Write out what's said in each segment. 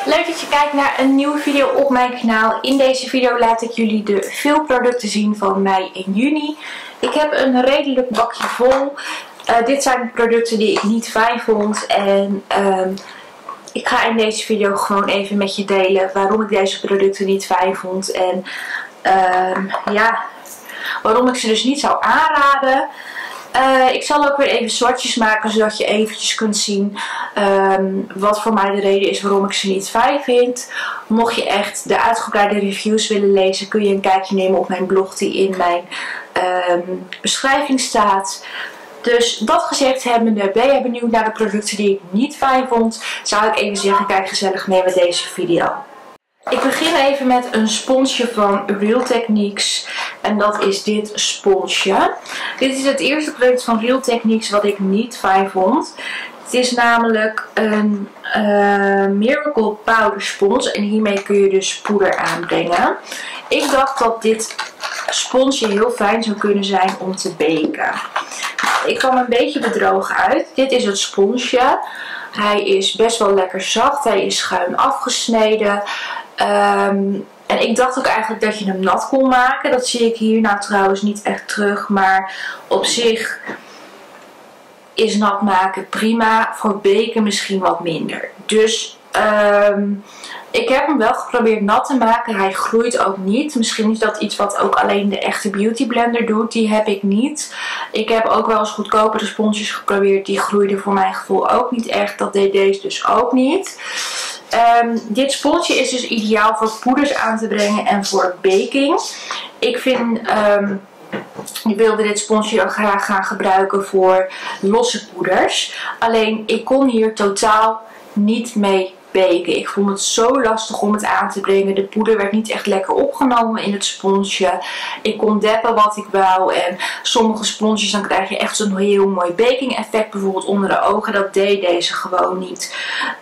Leuk dat je kijkt naar een nieuwe video op mijn kanaal. In deze video laat ik jullie de veel producten zien van mei en juni. Ik heb een redelijk bakje vol. Dit zijn producten die ik niet fijn vond. En ik ga in deze video gewoon even met je delen waarom ik deze producten niet fijn vond. En ja, waarom ik ze dus niet zou aanraden. Ik zal ook weer even swatches maken, zodat je eventjes kunt zien wat voor mij de reden is waarom ik ze niet fijn vind. Mocht je echt de uitgebreide reviews willen lezen, kun je een kijkje nemen op mijn blog die in mijn beschrijving staat. Dus dat gezegd hebbende, ben je benieuwd naar de producten die ik niet fijn vond, zou ik even zeggen, kijk gezellig mee met deze video. Ik begin even met een sponsje van Real Techniques. En dat is dit sponsje. Dit is het eerste product van Real Techniques wat ik niet fijn vond. Het is namelijk een Miracle Powder Spons. En hiermee kun je dus poeder aanbrengen. Ik dacht dat dit sponsje heel fijn zou kunnen zijn om te baken. Ik kwam een beetje bedrogen uit. Dit is het sponsje. Hij is best wel lekker zacht. Hij is schuin afgesneden. En ik dacht ook eigenlijk dat je hem nat kon maken. Dat zie ik hier nou trouwens niet echt terug. Maar op zich is nat maken prima. Voor baken misschien wat minder. Dus ik heb hem wel geprobeerd nat te maken. Hij groeit ook niet. Misschien is dat iets wat ook alleen de echte Beauty Blender doet. Die heb ik niet. Ik heb ook wel eens goedkopere sponsjes geprobeerd. Die groeiden voor mijn gevoel ook niet echt. Dat deed deze dus ook niet. Dit sponsje is dus ideaal voor poeders aan te brengen en voor baking. Ik wilde dit sponsje ook graag gaan gebruiken voor losse poeders. Alleen ik kon hier totaal niet mee baken. Ik vond het zo lastig om het aan te brengen. De poeder werd niet echt lekker opgenomen in het sponsje. Ik kon deppen wat ik wou. En sommige sponsjes dan krijg je echt zo'n heel mooi baking effect. Bijvoorbeeld onder de ogen. Dat deed deze gewoon niet.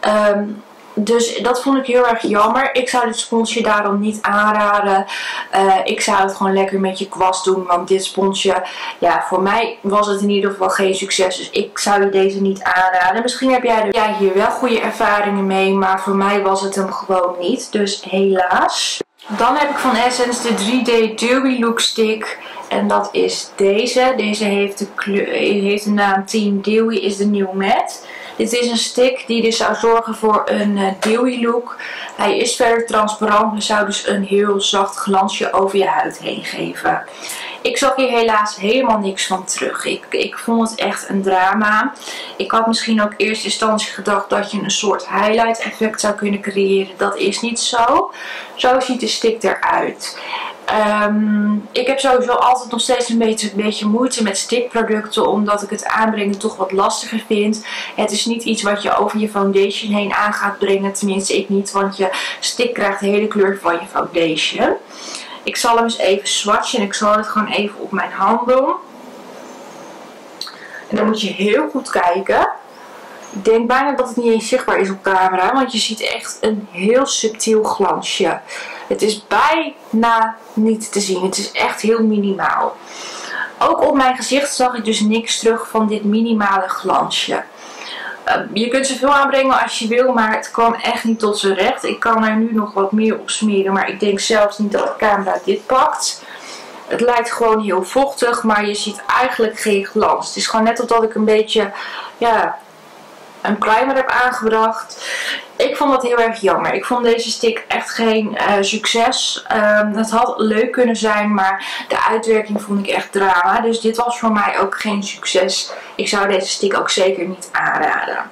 Dus dat vond ik heel erg jammer. Ik zou dit sponsje daarom niet aanraden. Ik zou het gewoon lekker met je kwast doen. Want dit sponsje, ja, voor mij was het in ieder geval geen succes. Dus ik zou je deze niet aanraden. Misschien heb jij hier wel goede ervaringen mee. Maar voor mij was het hem gewoon niet. Dus helaas. Dan heb ik van Essence de 3D Dewy Look Stick. En dat is deze. Deze heeft de naam Team Dewy is the New Matte. Dit is een stick die dus zou zorgen voor een dewy look. Hij is verder transparant, maar zou dus een heel zacht glansje over je huid heen geven. Ik zag hier helaas helemaal niks van terug. Ik vond het echt een drama. Ik had misschien ook in eerste instantie gedacht dat je een soort highlight effect zou kunnen creëren. Dat is niet zo. Zo ziet de stick eruit. Ik heb sowieso altijd nog steeds een beetje moeite met stickproducten, omdat ik het aanbrengen toch wat lastiger vind. Het is niet iets wat je over je foundation heen aan gaat brengen, tenminste ik niet, want je stick krijgt de hele kleur van je foundation. Ik zal hem eens even swatchen en ik zal het gewoon even op mijn hand doen. En dan moet je heel goed kijken. Ik denk bijna dat het niet eens zichtbaar is op camera, want je ziet echt een heel subtiel glansje. Het is bijna niet te zien. Het is echt heel minimaal. Ook op mijn gezicht zag ik dus niks terug van dit minimale glansje. Je kunt ze veel aanbrengen als je wil, maar het kwam echt niet tot z'n recht. Ik kan er nu nog wat meer op smeren, maar ik denk zelfs niet dat de camera dit pakt. Het lijkt gewoon heel vochtig, maar je ziet eigenlijk geen glans. Het is gewoon net alsof ik een beetje, ja, een primer heb aangebracht. Ik vond dat heel erg jammer. Ik vond deze stick echt geen succes. Het had leuk kunnen zijn, maar de uitwerking vond ik echt drama. Dus dit was voor mij ook geen succes. Ik zou deze stick ook zeker niet aanraden.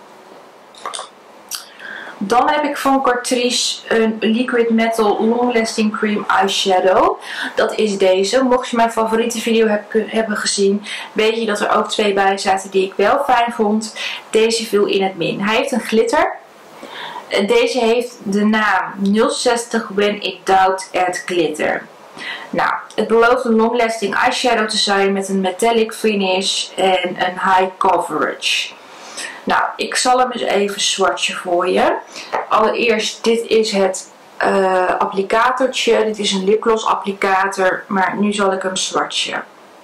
Dan heb ik van Catrice een Liquid Metal Long Lasting Cream Eyeshadow. Dat is deze. Mocht je mijn favoriete video hebben gezien, weet je dat er ook twee bij zaten die ik wel fijn vond. Deze viel in het min. Hij heeft een glitter. Deze heeft de naam 060 When It Doubt Add Glitter. Nou, het belooft een long lasting eyeshadow te zijn met een metallic finish en een high coverage. Nou, ik zal hem eens even swatchen voor je. Allereerst, dit is het applicatortje. Dit is een lipgloss applicator, maar nu zal ik hem swatchen.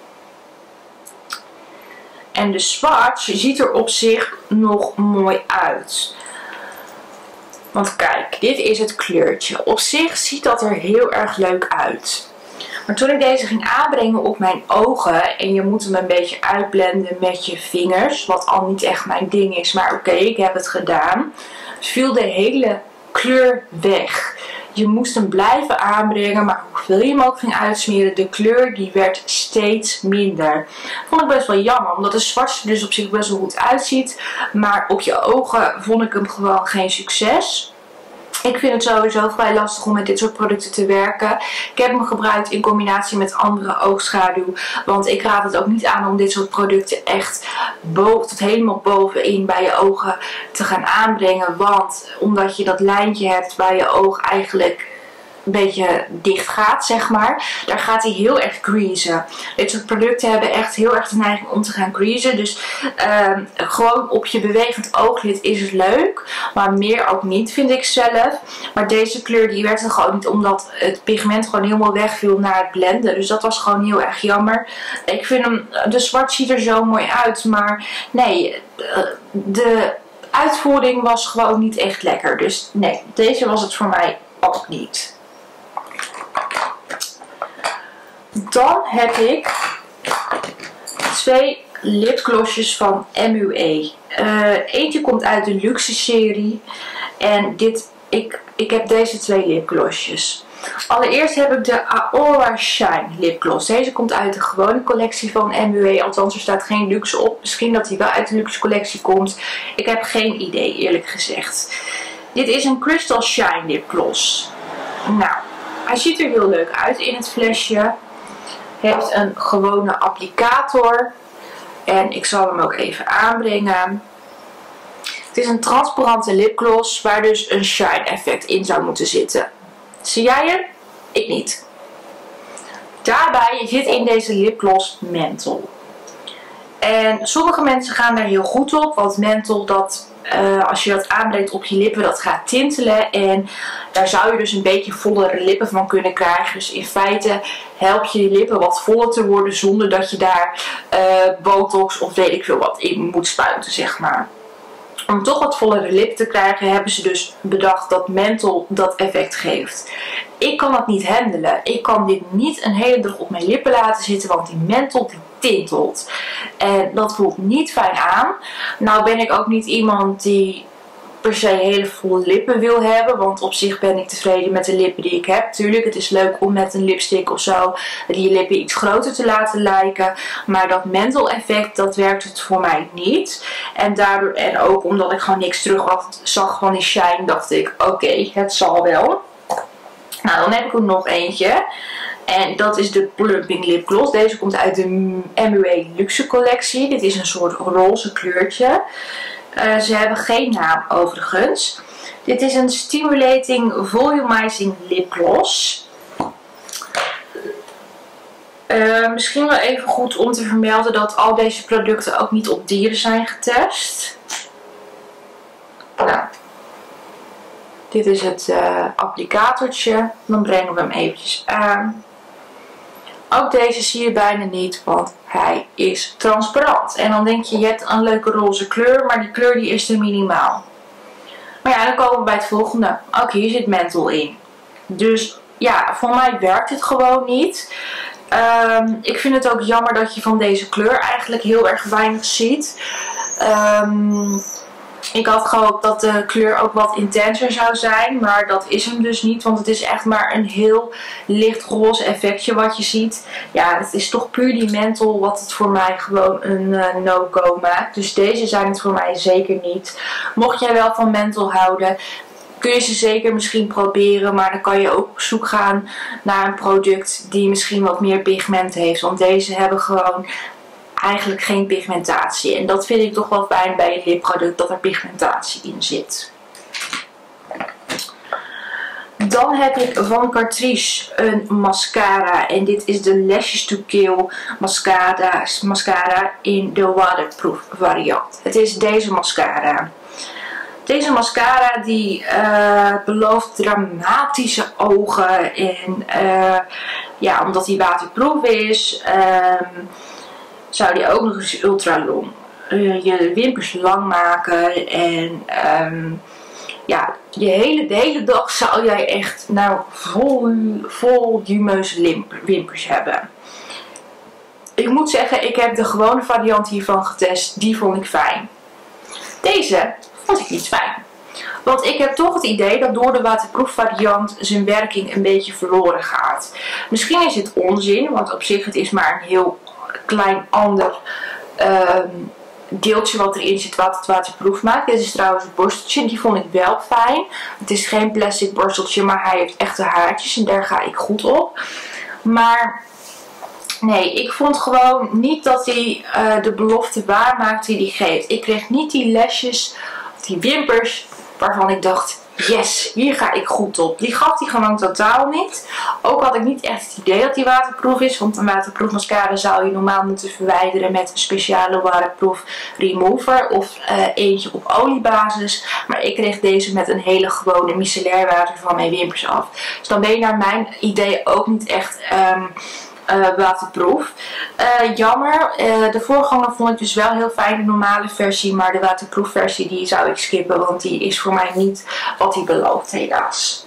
En de swatch ziet er op zich nog mooi uit. Want kijk, dit is het kleurtje. Op zich ziet dat er heel erg leuk uit. Maar toen ik deze ging aanbrengen op mijn ogen, en je moet hem een beetje uitblenden met je vingers, wat al niet echt mijn ding is, maar oké, ik heb het gedaan. Dus viel de hele kleur weg. Je moest hem blijven aanbrengen, maar hoeveel je hem ook ging uitsmeren, de kleur die werd steeds minder. Vond ik best wel jammer, omdat de zwart er dus op zich best wel goed uitziet. Maar op je ogen vond ik hem gewoon geen succes. Ik vind het sowieso vrij lastig om met dit soort producten te werken. Ik heb hem gebruikt in combinatie met andere oogschaduw. Want ik raad het ook niet aan om dit soort producten echt tot helemaal bovenin bij je ogen te gaan aanbrengen. Want omdat je dat lijntje hebt bij je oog eigenlijk een beetje dicht gaat, zeg maar. Daar gaat hij heel erg greasen. Dit soort producten hebben echt heel erg de neiging om te gaan greasen. Dus gewoon op je bewegend ooglid is het leuk. Maar meer ook niet, vind ik zelf. Maar deze kleur die werkte gewoon niet, omdat het pigment gewoon helemaal wegviel na het blenden. Dus dat was gewoon heel erg jammer. Ik vind hem, de zwart ziet er zo mooi uit. Maar nee, de uitvoering was gewoon niet echt lekker. Dus nee, deze was het voor mij ook niet. Dan heb ik 2 lipglossjes van MUA. Eentje komt uit de luxe serie. En ik heb deze 2 lipglossjes. Allereerst heb ik de Aura Shine lipgloss. Deze komt uit de gewone collectie van MUA. Althans, er staat geen luxe op. Misschien dat hij wel uit de luxe collectie komt. Ik heb geen idee, eerlijk gezegd. Dit is een Crystal Shine lipgloss. Nou, hij ziet er heel leuk uit in het flesje. Heeft een gewone applicator. En ik zal hem ook even aanbrengen. Het is een transparante lipgloss waar dus een shine effect in zou moeten zitten. Zie jij hem? Ik niet. Daarbij zit in deze lipgloss menthol. En sommige mensen gaan daar heel goed op. Want menthol, als je dat aanbrengt op je lippen, dat gaat tintelen. En daar zou je dus een beetje vollere lippen van kunnen krijgen. Dus in feite help je je lippen wat voller te worden zonder dat je daar botox of weet ik veel wat in moet spuiten, zeg maar. Om toch wat vollere lippen te krijgen hebben ze dus bedacht dat menthol dat effect geeft. Ik kan dat niet handelen. Ik kan dit niet een hele dag op mijn lippen laten zitten, want die menthol die tintelt. En dat voelt niet fijn aan. Nou ben ik ook niet iemand die per se hele volle lippen wil hebben, want op zich ben ik tevreden met de lippen die ik heb. Tuurlijk, het is leuk om met een lipstick of zo je lippen iets groter te laten lijken, maar dat menthol effect, dat werkt het voor mij niet. En daardoor, en ook omdat ik gewoon niks terug zag van die shine, dacht ik, oké, het zal wel. Nou, dan heb ik er nog eentje. En dat is de Plumping Lip Gloss. Deze komt uit de MUA Luxe collectie. Dit is een soort roze kleurtje. Ze hebben geen naam overigens. Dit is een Stimulating Volumizing Lip Gloss. Misschien wel even goed om te vermelden dat al deze producten ook niet op dieren zijn getest. Nou, dit is het applicatortje. Dan brengen we hem eventjes aan. Ook deze zie je bijna niet, want hij is transparant. En dan denk je, je hebt een leuke roze kleur, maar die kleur die is er minimaal. Maar ja, dan komen we bij het volgende. Ook hier zit menthol in. Dus ja, voor mij werkt het gewoon niet. Ik vind het ook jammer dat je van deze kleur eigenlijk heel erg weinig ziet. Ik had gehoopt dat de kleur ook wat intenser zou zijn, maar dat is hem dus niet, want het is echt maar een heel licht roze effectje wat je ziet. Ja, het is toch puur die menthol wat het voor mij gewoon een no-go maakt. Dus deze zijn het voor mij zeker niet. Mocht jij wel van menthol houden, kun je ze zeker misschien proberen, maar dan kan je ook op zoek gaan naar een product die misschien wat meer pigment heeft, want deze hebben gewoon eigenlijk geen pigmentatie. En dat vind ik toch wel fijn bij een lipproduct, dat er pigmentatie in zit. Dan heb ik van Catrice een mascara. En dit is de Lashes to Kill mascara in de waterproof variant. Het is deze mascara. Deze mascara die belooft dramatische ogen. En ja, omdat die waterproof is, zou die ook nog eens ultra long je wimpers lang maken en ja, de hele dag zou jij echt nou volumeuze wimpers hebben. Ik moet zeggen, ik heb de gewone variant hiervan getest. Die vond ik fijn. Deze vond ik niet fijn. Want ik heb toch het idee dat door de waterproof variant zijn werking een beetje verloren gaat. Misschien is het onzin, want op zich het is maar een heel klein ander deeltje wat erin zit wat het waterproof maakt. Dit is trouwens een borsteltje, die vond ik wel fijn. Het is geen plastic borsteltje, maar hij heeft echte haartjes en daar ga ik goed op. Maar nee, ik vond gewoon niet dat hij de belofte waarmaakt die hij geeft. Ik kreeg niet die lesjes, of die wimpers, waarvan ik dacht, yes, hier ga ik goed op. Die gaf hij gewoon totaal niet. Ook had ik niet echt het idee dat die waterproof is. Want een waterproof mascara zou je normaal moeten verwijderen met een speciale waterproof remover. Of eentje op oliebasis. Maar ik kreeg deze met een hele gewone micellair water van mijn wimpers af. Dus dan ben je naar mijn idee ook niet echt waterproof. Jammer. De voorganger vond ik dus wel heel fijn, de normale versie. Maar de waterproof versie die zou ik skippen. Want die is voor mij niet wat hij belooft, helaas.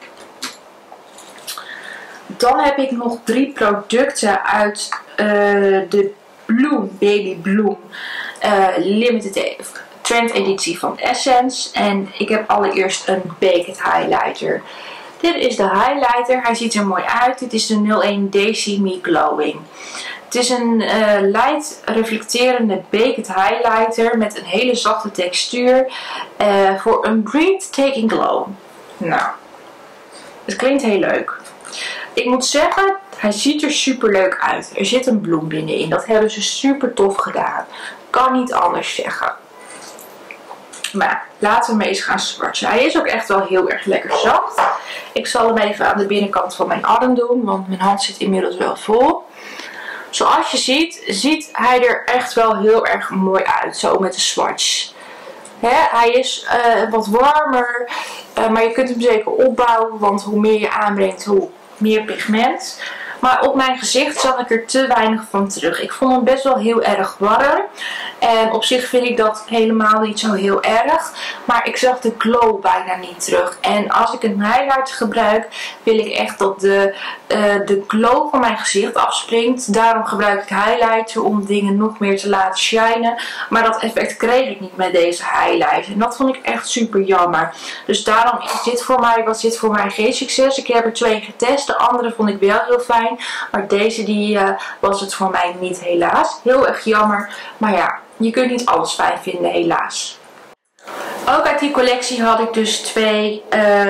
Dan heb ik nog 3 producten uit de Bloom, Baby Bloom Limited Trend editie van Essence. En ik heb allereerst een Baked Highlighter. Dit is de highlighter. Hij ziet er mooi uit. Dit is de 01 Daisy Me Glowing. Het is een light reflecterende baked highlighter met een hele zachte textuur voor een breathtaking glow. Nou, het klinkt heel leuk. Ik moet zeggen, hij ziet er super leuk uit. Er zit een bloem binnenin. Dat hebben ze super tof gedaan. Kan niet anders zeggen. Maar laten we hem eens gaan swatchen. Hij is ook echt wel heel erg lekker zacht. Ik zal hem even aan de binnenkant van mijn arm doen, want mijn hand zit inmiddels wel vol. Zoals je ziet hij er echt wel heel erg mooi uit, zo met de swatch. Hij is wat warmer, maar je kunt hem zeker opbouwen, want hoe meer je aanbrengt, hoe meer pigment. Maar op mijn gezicht zag ik er te weinig van terug. Ik vond hem best wel heel erg warm. En op zich vind ik dat helemaal niet zo heel erg. Maar ik zag de glow bijna niet terug. En als ik een highlighter gebruik, wil ik echt dat de glow van mijn gezicht afspringt. Daarom gebruik ik highlighter om dingen nog meer te laten shinen. Maar dat effect kreeg ik niet met deze highlighter. En dat vond ik echt super jammer. Dus daarom is was dit voor mij geen succes. Ik heb er 2 getest. De andere vond ik wel heel fijn. Maar deze was het voor mij niet, helaas. Heel erg jammer. Maar ja, je kunt niet alles fijn vinden, helaas. Ook uit die collectie had ik dus 2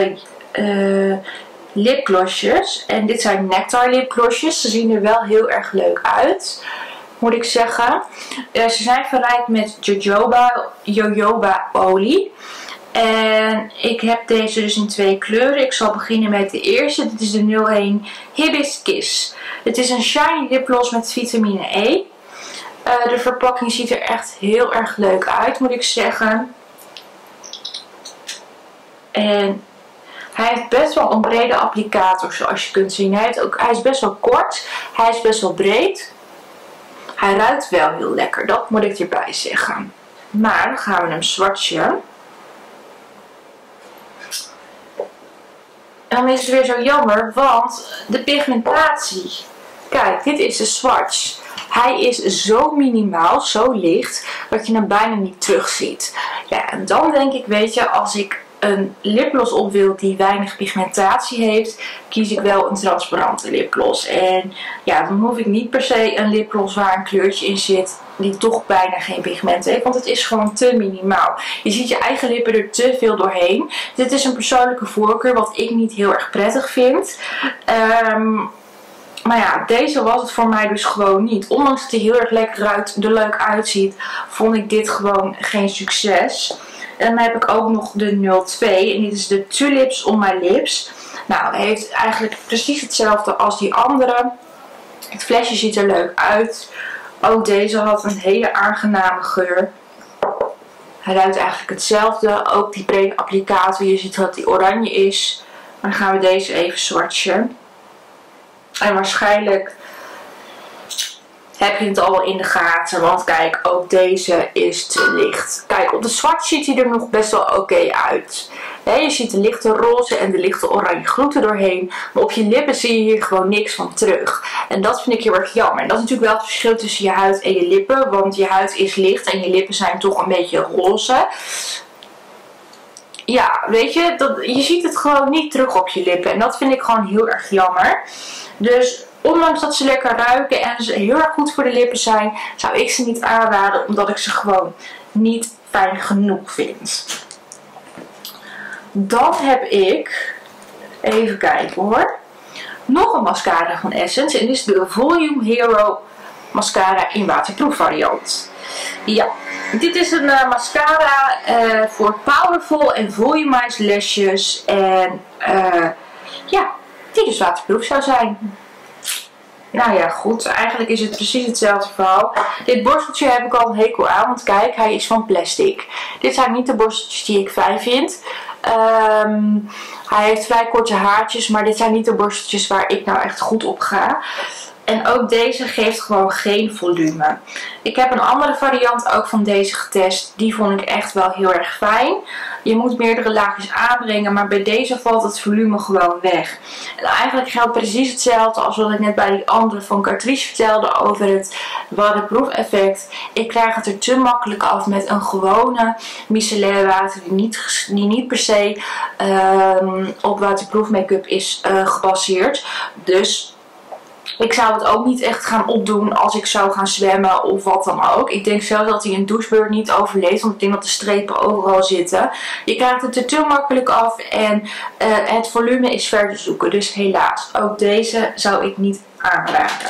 lipglossjes. En dit zijn Nectar lipglossjes. Ze zien er wel heel erg leuk uit, moet ik zeggen. Ze zijn verrijkt met jojoba olie. En ik heb deze dus in 2 kleuren. Ik zal beginnen met de eerste. Dit is de 01 Hibiscus. Het is een shiny lipgloss met vitamine E. De verpakking ziet er echt heel erg leuk uit, moet ik zeggen. En hij heeft best wel een brede applicator, zoals je kunt zien. Hij is best wel kort. Hij is best wel breed. Hij ruikt wel heel lekker. Dat moet ik erbij zeggen. Maar dan gaan we hem swatchen. En dan is het weer zo jammer, want de pigmentatie. Kijk, dit is de swatch. Hij is zo minimaal, zo licht, dat je hem bijna niet terugziet. Ja, en dan denk ik, weet je, als ik een lipgloss op wil die weinig pigmentatie heeft, kies ik wel een transparante lipgloss. En ja, dan hoef ik niet per se een lipgloss waar een kleurtje in zit die toch bijna geen pigment heeft, want het is gewoon te minimaal. Je ziet je eigen lippen er te veel doorheen. Dit is een persoonlijke voorkeur wat ik niet heel erg prettig vind. Maar ja, deze was het voor mij dus gewoon niet. Ondanks dat hij heel erg lekker er leuk uitziet, vond ik dit gewoon geen succes. En dan heb ik ook nog de 02 en dit is de Tulips on My Lips. Nou, hij heeft eigenlijk precies hetzelfde als die andere. Het flesje ziet er leuk uit. Ook deze had een hele aangename geur. Hij ruikt eigenlijk hetzelfde. Ook die brede applicator, je ziet dat die oranje is. Maar dan gaan we deze even swatchen. En waarschijnlijk heb je het al wel in de gaten, want kijk, ook deze is te licht. Kijk, op de swatch ziet hij er nog best wel oké uit. Je ziet de lichte roze en de lichte oranje gloed er doorheen. Maar op je lippen zie je hier gewoon niks van terug. En dat vind ik heel erg jammer. En dat is natuurlijk wel het verschil tussen je huid en je lippen. Want je huid is licht en je lippen zijn toch een beetje roze. Ja, weet je, je ziet het gewoon niet terug op je lippen. En dat vind ik gewoon heel erg jammer. Dus ondanks dat ze lekker ruiken en ze heel erg goed voor de lippen zijn, zou ik ze niet aanraden. Omdat ik ze gewoon niet fijn genoeg vind. Dan heb ik, even kijken hoor, nog een mascara van Essence. En dit is de Volume Hero mascara in waterproof variant. Ja, dit is een mascara voor powerful en volumized lashes. En ja, die dus waterproof zou zijn. Nou ja, goed. Eigenlijk is het precies hetzelfde verhaal. Dit borsteltje heb ik al een hekel aan. Want kijk, hij is van plastic. Dit zijn niet de borsteltjes die ik fijn vind. Hij heeft vrij korte haartjes. Maar dit zijn niet de borsteltjes waar ik nou echt goed op ga. En ook deze geeft gewoon geen volume. Ik heb een andere variant ook van deze getest. Die vond ik echt wel heel erg fijn. Je moet meerdere laagjes aanbrengen. Maar bij deze valt het volume gewoon weg. En eigenlijk geldt precies hetzelfde als wat ik net bij die andere van Catrice vertelde. Over het waterproof effect. Ik krijg het er te makkelijk af met een gewone micellair water. Die niet per se op waterproof make-up is gebaseerd. Dus ik zou het ook niet echt gaan opdoen als ik zou gaan zwemmen of wat dan ook. Ik denk zelfs dat hij een douchebeurt niet overleeft. Want ik denk dat de strepen overal zitten. Je krijgt het er te makkelijk af. En het volume is ver te zoeken. Dus helaas, ook deze zou ik niet aanraden.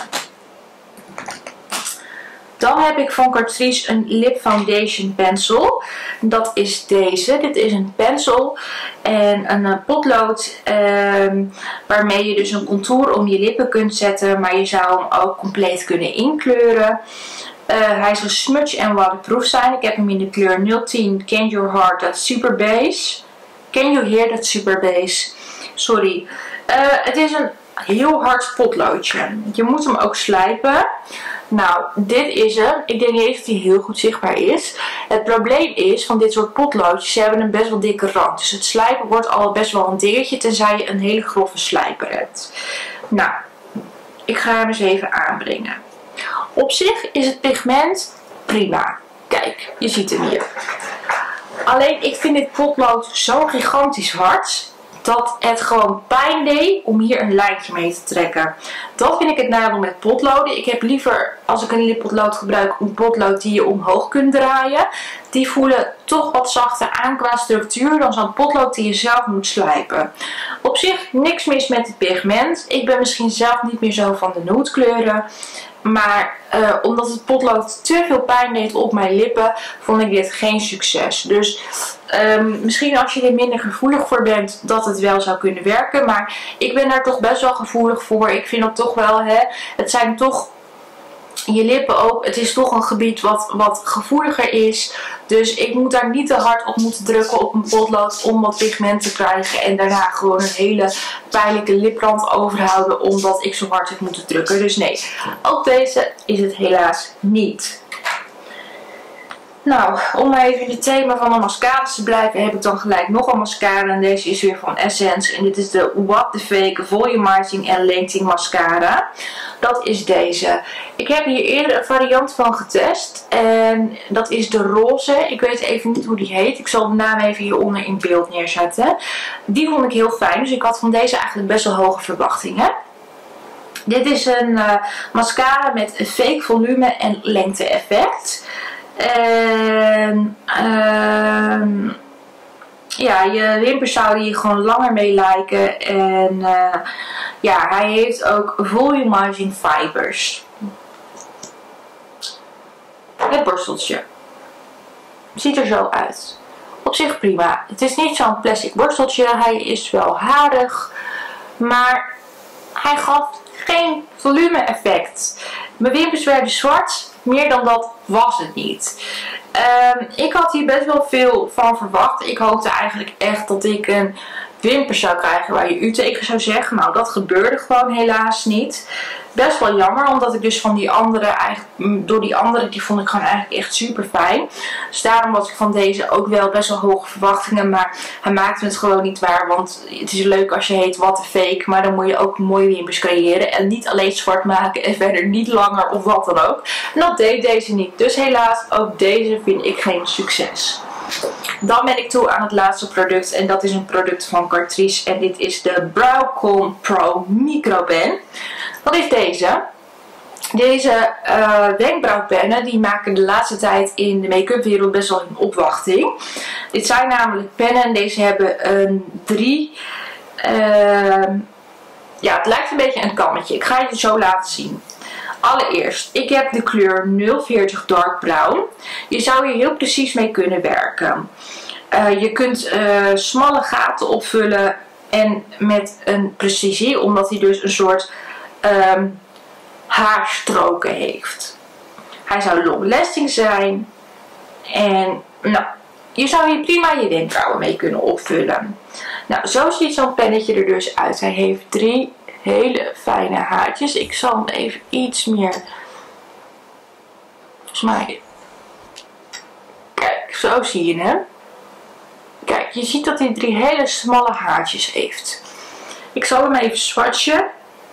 Dan heb ik van Catrice een Lip Foundation Pencil. Dat is deze. Dit is een pencil en een potlood waarmee je dus een contour om je lippen kunt zetten. Maar je zou hem ook compleet kunnen inkleuren. Hij zal smudge en waterproof zijn. Ik heb hem in de kleur 010 Can Your Heart, dat Super Base. Can You Hear, dat Super Base. Sorry. Het is een heel hard potloodje. Je moet hem ook slijpen. Nou, dit is hem. Ik denk niet eens dat hij heel goed zichtbaar is. Het probleem is van dit soort potloodjes, ze hebben een best wel dikke rand. Dus het slijpen wordt al best wel een dingetje, tenzij je een hele grove slijper hebt. Nou, ik ga hem eens even aanbrengen. Op zich is het pigment prima. Kijk, je ziet hem hier. Alleen, ik vind dit potlood zo gigantisch hard dat het gewoon pijn deed om hier een lijntje mee te trekken. Dat vind ik het nadeel met potloden. Ik heb liever, als ik een lippotlood gebruik, een potlood die je omhoog kunt draaien. Die voelen toch wat zachter aan qua structuur dan zo'n potlood die je zelf moet slijpen. Op zich niks mis met het pigment. Ik ben misschien zelf niet meer zo van de nude kleuren. Maar omdat het potlood te veel pijn deed op mijn lippen, vond ik dit geen succes. Dus misschien als je er minder gevoelig voor bent, dat het wel zou kunnen werken. Maar ik ben daar toch best wel gevoelig voor. Ik vind dat toch wel, het zijn toch je lippen ook. Het is toch een gebied wat gevoeliger is. Dus ik moet daar niet te hard op moeten drukken op een potlood om wat pigment te krijgen. En daarna gewoon een hele pijnlijke liprand overhouden omdat ik zo hard heb moeten drukken. Dus nee, ook deze is het helaas niet. Nou, om maar even in het thema van de mascara's te blijven, heb ik dan gelijk nog een mascara. En deze is weer van Essence. En dit is de What The Fake Volumizing and Lengthening Mascara. Dat is deze. Ik heb hier eerder een variant van getest. En dat is de roze. Ik weet even niet hoe die heet. Ik zal de naam even hieronder in beeld neerzetten. Die vond ik heel fijn. Dus ik had van deze eigenlijk best wel hoge verwachtingen. Dit is een mascara met een fake volume en lengte effect. En ja, je wimpers zouden hier gewoon langer mee lijken. En ja, hij heeft ook volumizing fibers. Het borsteltje ziet er zo uit. Op zich prima. Het is niet zo'n plastic borsteltje. Hij is wel harig. Maar hij gaf geen volume effect. Mijn wimpers werden zwart. Meer dan dat was het niet. Ik had hier best wel veel van verwacht. Ik hoopte eigenlijk echt dat ik een wimper zou krijgen waar je U tegen zou zeggen. Nou, dat gebeurde gewoon helaas niet. Best wel jammer, omdat ik dus van die andere eigenlijk, door die andere, die vond ik gewoon eigenlijk echt super fijn. Dus daarom was ik van deze ook wel best wel hoge verwachtingen, maar hij maakte het gewoon niet waar. Want het is leuk als je heet What the Fake, maar dan moet je ook mooie wimpers creëren. En niet alleen zwart maken en verder niet langer of wat dan ook. En dat deed deze niet. Dus helaas, ook deze vind ik geen succes. Dan ben ik toe aan het laatste product en dat is een product van Catrice en dit is de Brow Pro Micro Pen. Wat is deze? Deze wenkbrauwpennen die maken de laatste tijd in de make-up wereld best wel een opwachting. Dit zijn namelijk pennen en deze hebben een 3. Ja, het lijkt een beetje een kammetje. Ik ga je het zo laten zien. Allereerst, ik heb de kleur 040 Dark Brown. Je zou hier heel precies mee kunnen werken. Je kunt smalle gaten opvullen en met een precisie, omdat hij dus een soort haarstroken heeft. Hij zou long lasting zijn en nou, je zou hier prima je wenkbrauwen mee kunnen opvullen. Nou, zo ziet zo'n pennetje er dus uit. Hij heeft 3 hele fijne haartjes. Ik zal hem even iets meer smijten. Kijk, zo zie je hem. Kijk, je ziet dat hij 3 hele smalle haartjes heeft. Ik zal hem even swatchen.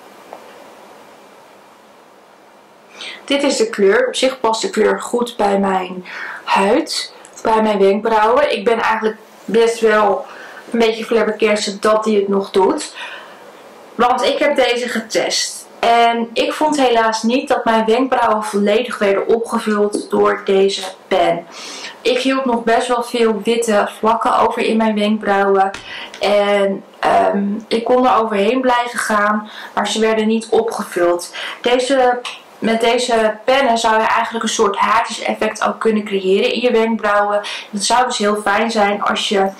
Dit is de kleur. Op zich past de kleur goed bij mijn huid, bij mijn wenkbrauwen. Ik ben eigenlijk best wel een beetje flabbergasted dat hij het nog doet. Want ik heb deze getest. En ik vond helaas niet dat mijn wenkbrauwen volledig werden opgevuld door deze pen. Ik hield nog best wel veel witte vlakken over in mijn wenkbrauwen. En ik kon er overheen blijven gaan, maar ze werden niet opgevuld. Met deze pennen zou je eigenlijk een soort haartjeseffect ook kunnen creëren in je wenkbrauwen. Het zou dus heel fijn zijn als je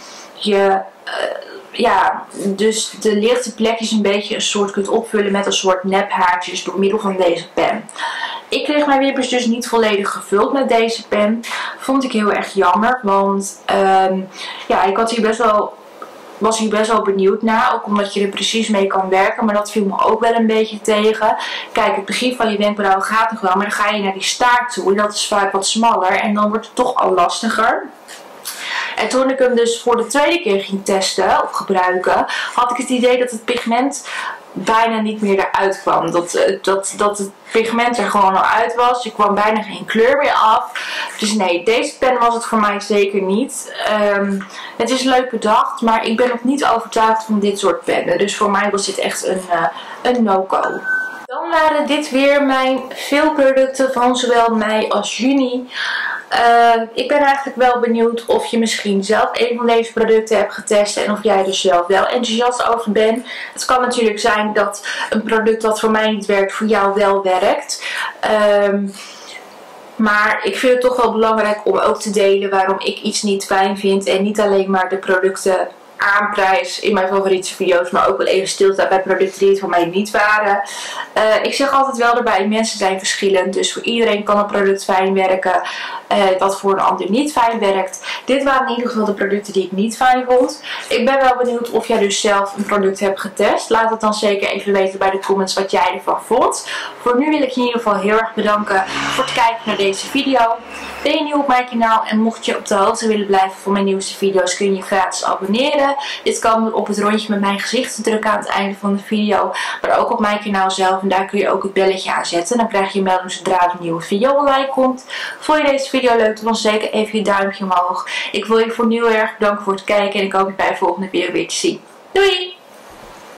dus de lichte plekjes een beetje een soort kunt opvullen met een soort nephaartjes door middel van deze pen. Ik kreeg mijn wimpers dus niet volledig gevuld met deze pen. Vond ik heel erg jammer, want ik was hier best wel benieuwd naar. Ook omdat je er precies mee kan werken. Maar dat viel me ook wel een beetje tegen. Kijk, het begin van je wenkbrauwen gaat nog wel. Maar dan ga je naar die staart toe. En dat is vaak wat smaller. En dan wordt het toch al lastiger. En toen ik hem dus voor de tweede keer ging testen of gebruiken, had ik het idee dat het pigment bijna niet meer eruit kwam. Dat het pigment er gewoon al uit was. Er kwam bijna geen kleur meer af. Dus nee, deze pen was het voor mij zeker niet. Het is leuk bedacht, maar ik ben nog niet overtuigd van dit soort pennen. Dus voor mij was dit echt een no-go. Dan waren dit weer mijn veel producten van zowel mei als juni. Ik ben eigenlijk wel benieuwd of je misschien zelf een van deze producten hebt getest en of jij er zelf wel enthousiast over bent. Het kan natuurlijk zijn dat een product dat voor mij niet werkt, voor jou wel werkt. Maar ik vind het toch wel belangrijk om ook te delen waarom ik iets niet fijn vind en niet alleen maar de producten aanprijs in mijn favoriete video's, maar ook wel even stilstaan bij producten die het voor mij niet waren. Ik zeg altijd wel erbij, mensen zijn verschillend, dus voor iedereen kan een product fijn werken wat voor een ander niet fijn werkt. Dit waren in ieder geval de producten die ik niet fijn vond. Ik ben wel benieuwd of jij dus zelf een product hebt getest. Laat het dan zeker even weten bij de comments wat jij ervan vond. Voor nu wil ik je in ieder geval heel erg bedanken voor het kijken naar deze video. Ben je nieuw op mijn kanaal en mocht je op de hoogte willen blijven voor mijn nieuwste video's, kun je je gratis abonneren. Dit kan door op het rondje met mijn gezicht te drukken aan het einde van de video, maar ook op mijn kanaal zelf. En daar kun je ook het belletje aan zetten. Dan krijg je een melding zodra er een nieuwe video online komt. Vond je deze video leuk, dan zeker even je duimpje omhoog. Ik wil je voor nu heel erg bedanken voor het kijken en ik hoop je bij de volgende video weer te zien. Doei!